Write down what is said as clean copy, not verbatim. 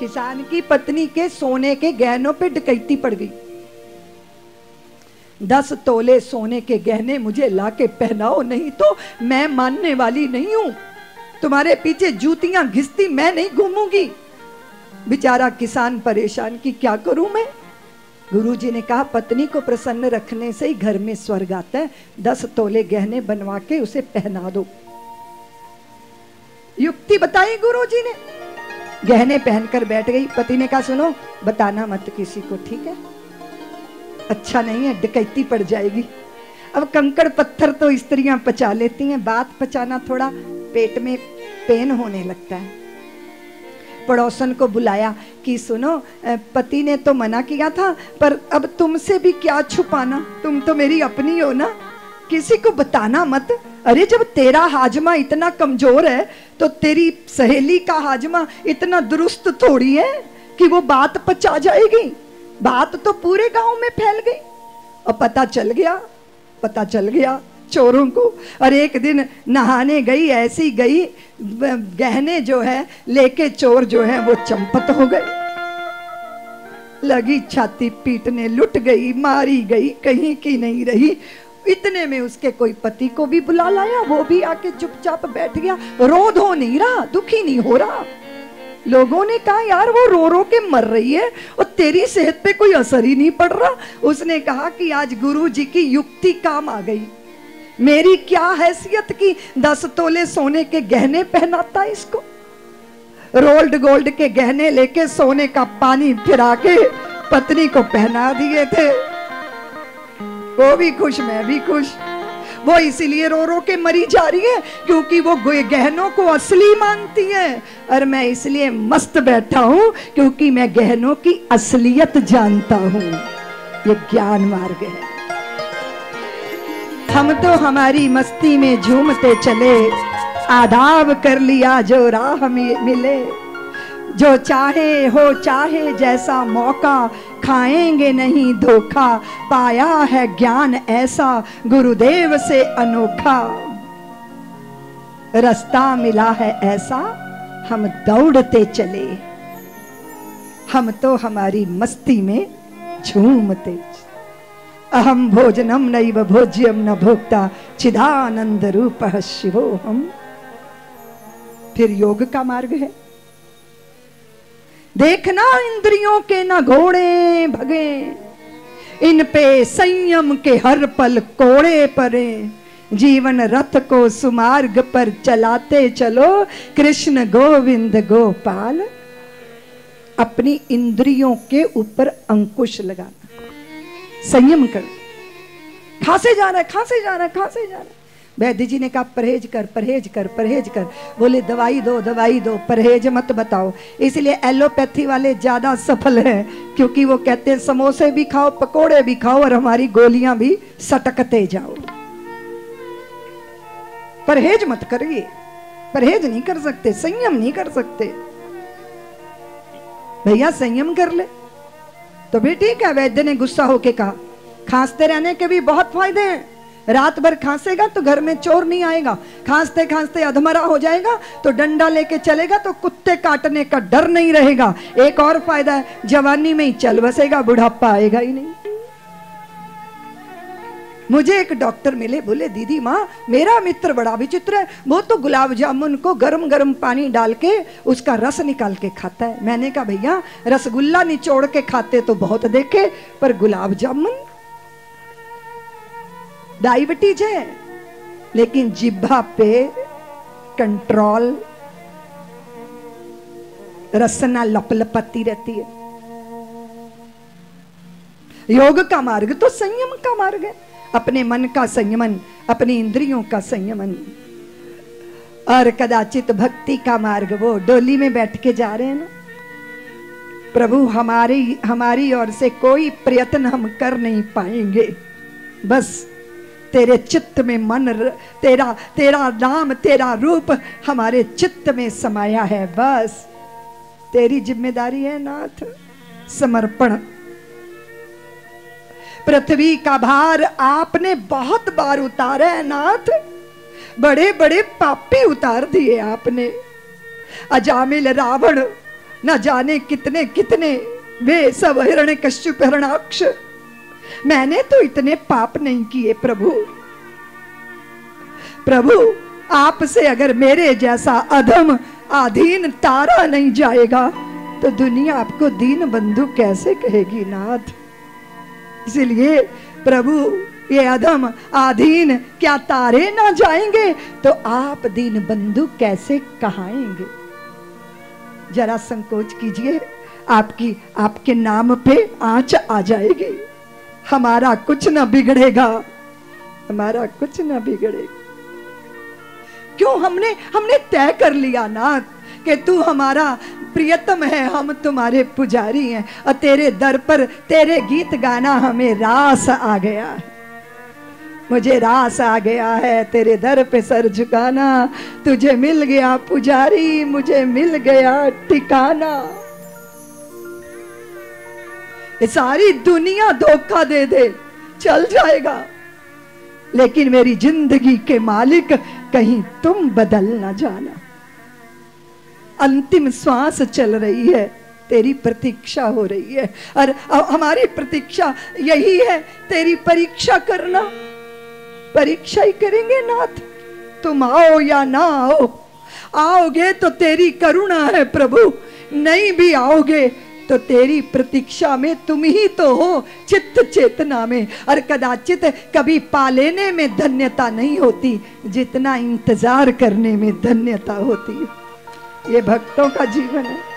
किसान की पत्नी के सोने के गहनों पे डकैती पड़ गई। 10 तोले सोने के गहने मुझे लाके पहनाओ, नहीं तो मैं मानने वाली नहीं हूं। तुम्हारे पीछे जूतियां घिसती मैं नहीं घूमूंगी। बेचारा किसान परेशान कि क्या करूं मैं। गुरुजी ने कहा पत्नी को प्रसन्न रखने से ही घर में स्वर्ग आता है। 10 तोले गहने बनवा के उसे पहना दो। युक्ति बताई गुरुजी ने। गहने पहनकर बैठ गई। पति ने कहा सुनो, बताना मत किसी को, ठीक है? अच्छा नहीं है, डकैती पड़ जाएगी। अब कंकड़ पत्थर तो स्त्रियां पचा लेती हैं, बात पचाना थोड़ा पेट में पेन होने लगता है। पड़ोसन को बुलाया कि सुनो, पति ने तो मना किया था, पर अब तुमसे भी क्या छुपाना, तुम तो मेरी अपनी हो ना, किसी को बताना मत। अरे जब तेरा हाजमा इतना कमजोर है तो तेरी सहेली का हाजमा इतना दुरुस्त थोड़ी है कि वो बात पचा जाएगी। बात तो पूरे गांव में फैल गई और पता चल गया चोरों को। और एक दिन नहाने गई, ऐसी गई, गहने जो है लेके चोर जो है वो चंपत हो गए। लगी छाती पीटने, लुट गई, मारी गई, कहीं की नहीं रही। इतने में उसके कोई पति को भी बुला लाया, वो भी आके चुपचाप बैठ गया। रो धो नहीं रहा, दुखी नहीं हो रहा। लोगों ने कहा यार वो रो रो के मर रही है और तेरी सेहत पे कोई असर ही नहीं पड़ रहा। उसने कहा कि आज गुरु जी की युक्ति काम आ गई। मेरी क्या हैसियत की 10 तोले सोने के गहने पहनाता इसको। रोल्ड गोल्ड के गहने लेके सोने का पानी फिरा के पत्नी को पहना दिए थे। वो भी खुश, मैं भी खुश। वो इसीलिए रो रो के मरी जा रही है क्योंकि वो गहनों को असली मानती है, और मैं इसलिए मस्त बैठा हूं क्योंकि मैं गहनों की असलियत जानता हूं। ये ज्ञान मार्ग है। हम तो हमारी मस्ती में झूमते चले, आदाब कर लिया जो राह में मिले। जो चाहे हो चाहे जैसा मौका, खाएंगे नहीं धोखा। पाया है ज्ञान ऐसा गुरुदेव से अनोखा। रास्ता मिला है ऐसा हम दौड़ते चले। हम तो हमारी मस्ती में झूमते। अहम भोजनम नैव भोज्यम न भोक्ता, चिदानंद रूपः शिवोहम। फिर योग का मार्ग है। देखना इंद्रियों के न घोड़े भगे, इन पे संयम के हर पल कोड़े पड़े। जीवन रथ को सुमार्ग पर चलाते चलो, कृष्ण गोविंद गोपाल। अपनी इंद्रियों के ऊपर अंकुश लगाना, संयम कर। खांसे जा रहा है, खांसे जा रहा है, खांसे जा रहा है। वैद्य जी ने कहा परहेज कर, परहेज कर, परहेज कर। बोले दवाई दो, दवाई दो, परहेज मत बताओ। इसलिए एलोपैथी वाले ज्यादा सफल हैं क्योंकि वो कहते हैं समोसे भी खाओ, पकोड़े भी खाओ और हमारी गोलियां भी सटकते जाओ। परहेज मत करिए, परहेज नहीं कर सकते, संयम नहीं कर सकते। भैया संयम कर ले तो भी ठीक है। वैद्य ने गुस्सा होके कहा खांसते रहने के भी बहुत फायदे हैं। रात भर खांसेगा तो घर में चोर नहीं आएगा, खांसते खांसते अधमरा हो जाएगा तो डंडा लेके चलेगा तो कुत्ते काटने का डर नहीं रहेगा। एक और फायदा है, जवानी में ही चल बसेगा, बुढ़ापा आएगा ही नहीं। मुझे एक डॉक्टर मिले, बोले दीदी माँ मेरा मित्र बड़ा विचित्र है, वो तो गुलाब जामुन को गरम गरम पानी डाल के उसका रस निकाल के खाता है। मैंने कहा भैया रसगुल्ला निचोड़ के खाते तो बहुत देखे, पर गुलाब जामुन। डायबिटीज है लेकिन जिह्वा पे कंट्रोल, रसना लपलपाती रहती है। योग का मार्ग तो संयम का मार्ग है। अपने मन का संयमन, अपनी इंद्रियों का संयमन। और कदाचित भक्ति का मार्ग, वो डोली में बैठ के जा रहे हैं ना, प्रभु हमारी ओर से कोई प्रयत्न हम कर नहीं पाएंगे, बस तेरे चित्त में मन, तेरा नाम, तेरा रूप हमारे चित्त में समाया है, बस तेरी जिम्मेदारी है नाथ। समर्पण। पृथ्वी का भार आपने बहुत बार उतारा है नाथ, बड़े बड़े पापी उतार दिए आपने। अजामिल रावण न जाने कितने कितने वे सब हिरण्यकश्यप हिरण्याक्ष, मैंने तो इतने पाप नहीं किए प्रभु। प्रभु आपसे अगर मेरे जैसा अधम आधीन तारा नहीं जाएगा तो दुनिया आपको दीन बंधु कैसे कहेगी नाथ। इसलिए प्रभु ये अधम आधीन क्या तारे ना जाएंगे तो आप दीन बंधु कैसे कहाएंगे। जरा संकोच कीजिए, आपके नाम पे आंच आ जाएगी। हमारा कुछ ना बिगड़ेगा, हमारा कुछ ना बिगड़ेगा। क्यों हमने तय कर लिया नाथ कि तू हमारा प्रियतम है, हम तुम्हारे पुजारी हैं और तेरे दर पर तेरे गीत गाना हमें रास आ गया है। मुझे रास आ गया है तेरे दर पे सर झुकाना, तुझे मिल गया पुजारी, मुझे मिल गया ठिकाना। ये सारी दुनिया धोखा दे दे चल जाएगा, लेकिन मेरी जिंदगी के मालिक कहीं तुम बदल ना जाना। अंतिम श्वास चल रही है, तेरी प्रतीक्षा हो रही है और हमारी प्रतीक्षा यही है, तेरी परीक्षा करना। परीक्षा ही करेंगे नाथ, तुम आओ या ना आओ। आओगे तो तेरी करुणा है प्रभु, नहीं भी आओगे तो तेरी प्रतीक्षा में तुम ही तो हो, चित्त चेतना में। और कदाचित कभी पा लेने में धन्यता नहीं होती जितना इंतजार करने में धन्यता होती है। ये भक्तों का जीवन है।